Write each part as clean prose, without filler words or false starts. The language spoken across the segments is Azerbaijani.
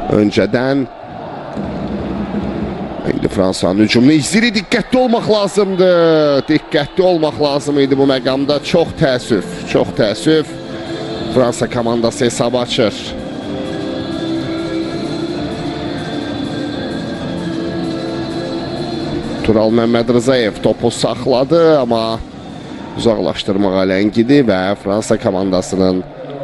öncədən. İndi Fransanın hücumunu izləyir, diqqətli olmaq lazımdır. Diqqətli olmaq lazım idi bu məqamda. Çox təəssüf, çox təəssüf. Fransa komandası hesabı açır. Tural Məmmədrzayev topu saxladı, amma uzaqlaşdırmağa ləngidi və Fransa komandasının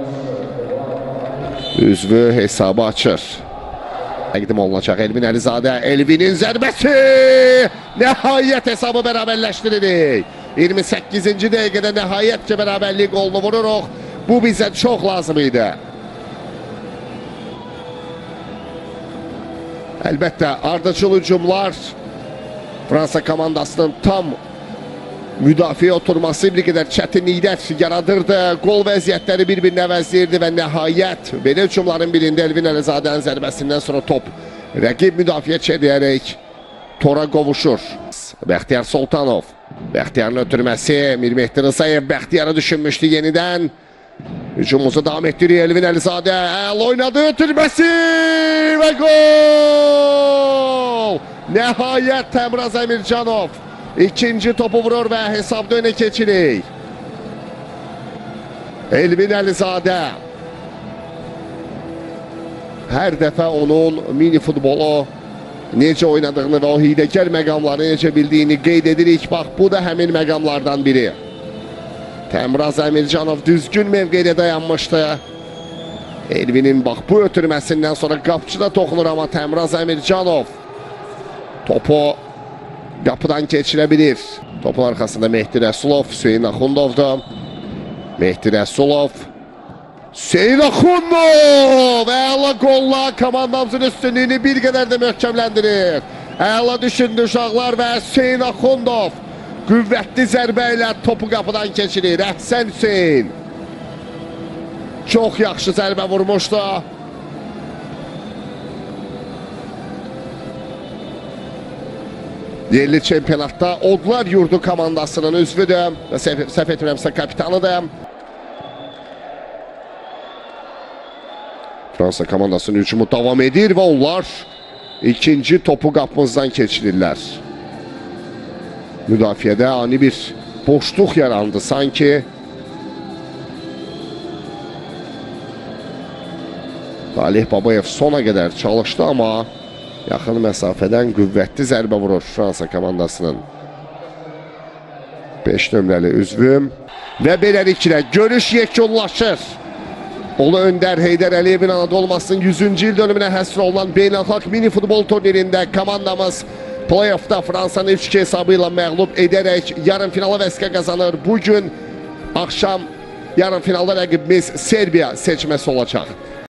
üzvü hesabı açır. Təqdim olunacaq Elvin Əlizadə. Elvinin zərbəsi! Nəhayət hesabı bərabərləşdiririk. 28-ci dəqiqədə nəhayət ki, bərabərlik golunu vururuq. Bu bizə çox lazım idi. Əlbəttə, ardıcıl hücumlar Fransa komandasının tam müdafiə oturması bir qədər çətinliklər yaradırdı. Qol vəziyyətləri bir-birini əvəzləyirdi və nəhayət belə hücumların birində Elvin Əlizadənin zərbəsindən sonra top rəqib müdafiə çevirərək tora qovuşur. Bəxtiyar Soltanov. Bəxtiyarın ötürməsi. Mir Mehdi Rzayev Bəxtiyarı düşünmüşdü yenidən. Hücumumuzu davam etdiriyor Elvin Əlizadə. Əl oynadı, ötürməsi və gol! Nəhayət Təmraz Əmircanov İkinci topu vurur və hesabda önə keçirik. Elvin Əlizadə. Hər dəfə onun mini futbolu necə oynadığını və o hiyləgər məqamları necə bildiyini qeyd edirik. Bax, bu da həmin məqamlardan biri. Təmraz Əmircanov düzgün mövqedə dayanmışdı. Elvinin bax, bu ötürməsindən sonra qapçıda toxunur, amma Təmraz Əmircanov topu qapıdan keçirə bilir. Topun arxasında Mehdi Rəsulov, Hüseyin Axundovdur. Mehdi Rəsulov, Hüseyin Axundov! Əla qolla komandamızın üstünlüyünü bir qədər də möhkəmləndirir. Əla düşündü uşaqlar və Hüseyin Axundov qüvvətli zərbə ilə topu qapıdan keçirir. Əhsən Hüseyin. Çox yaxşı zərbə vurmuşdu. Yerli çempionatda Odlar Yurdu komandasının üzvüdür və səhv etmirəmsə kapitanıdır. Fransa komandasının hücumu davam edir və onlar ikinci topu qapımızdan keçirirlər. Müdafiədə ani bir boşluq yarandı sanki. Talih Babayev sona qədər çalışdı, amma yaxın məsafədən qüvvətli zərbə vurur Fransa komandasının 5 nömrəli üzvü. Və beləliklə görüş yekunlaşır. Ulu Öndər Heydər Əliyevin anadı olmasının 100-cü il dönümünə həsr olunan beynəlxalq mini futbol turnirində komandamız play-offda Fransanı 3-2 hesabı ilə məğlub edərək yarım finala vəsqə qazanır. Bugün axşam yarım finalda rəqibimiz Serbiya seçməsi olacaq.